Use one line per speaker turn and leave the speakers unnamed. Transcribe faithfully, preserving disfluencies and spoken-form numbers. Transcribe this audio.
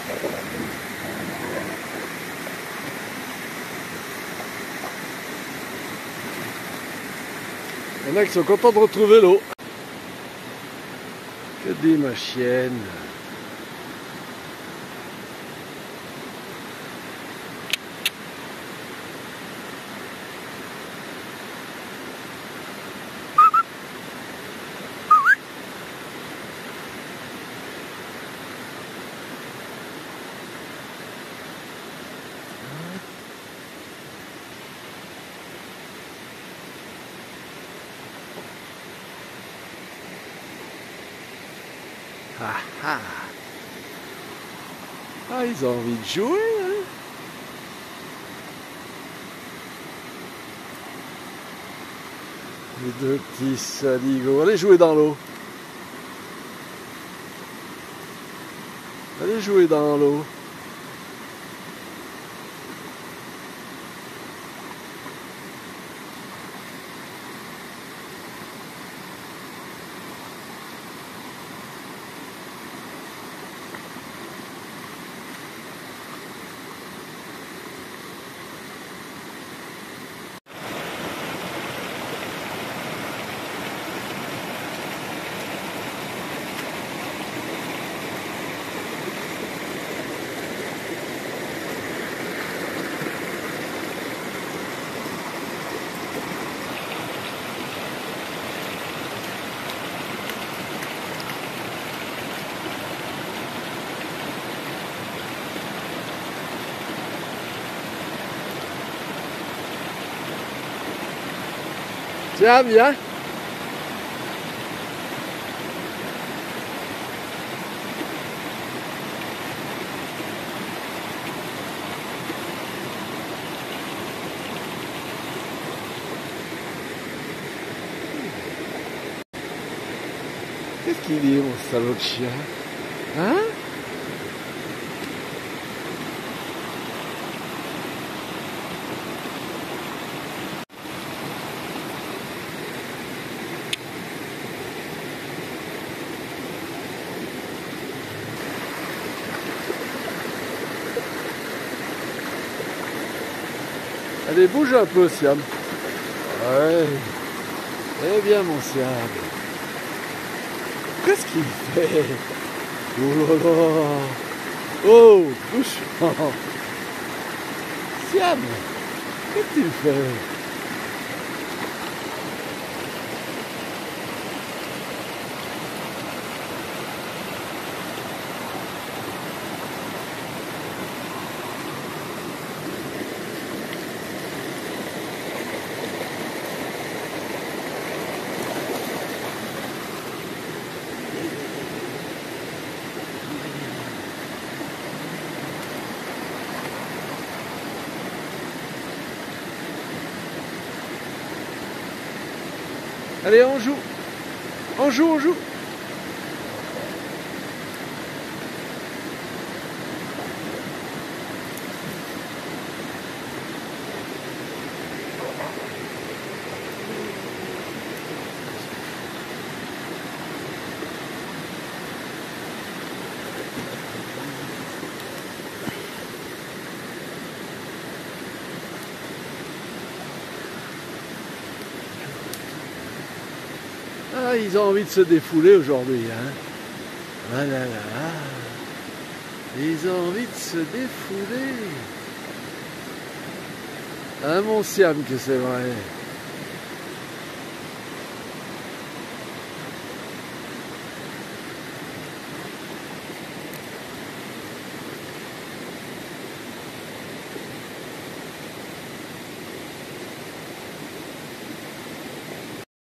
Il y en a qui sont contents de retrouver l'eau. Que dit ma chienne? Ah ah. Ah, ils ont envie de jouer, hein? Les deux petits saligots. Allez jouer dans l'eau. Allez jouer dans l'eau. Tiens, viens. Qu'est-ce qu'il dit, mon salaud de chien? Hein? Allez, bouge un peu, Siam. Ouais. Eh bien, mon Siam. Qu'est-ce qu'il fait? Oh là là. Oh, bouge. Siam, qu'est-ce que tu fais? Allez, on joue. On joue, on joue. Ah, ils ont envie de se défouler aujourd'hui, hein. Ah là là là. Ils ont envie de se défouler. Ah, mon Siam, que c'est vrai.